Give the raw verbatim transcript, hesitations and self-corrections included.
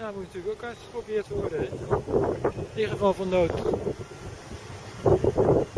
Ja, moet natuurlijk ook uitgeprobeerd worden. In ieder geval van nood.